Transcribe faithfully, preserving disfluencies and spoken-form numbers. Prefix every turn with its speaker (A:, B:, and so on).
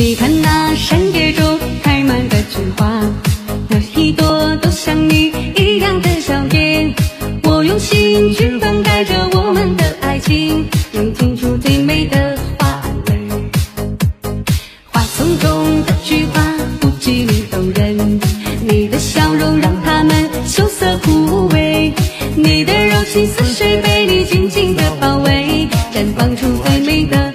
A: 你看那山野中开满的菊花，有一朵都像你一样的笑颜。我用心去灌溉着我们的爱情，能听出最美的花味。花丛中的菊花不及你动人，你的笑容让它们羞涩枯萎，你的柔情似水被你紧紧的包围，绽放出最美的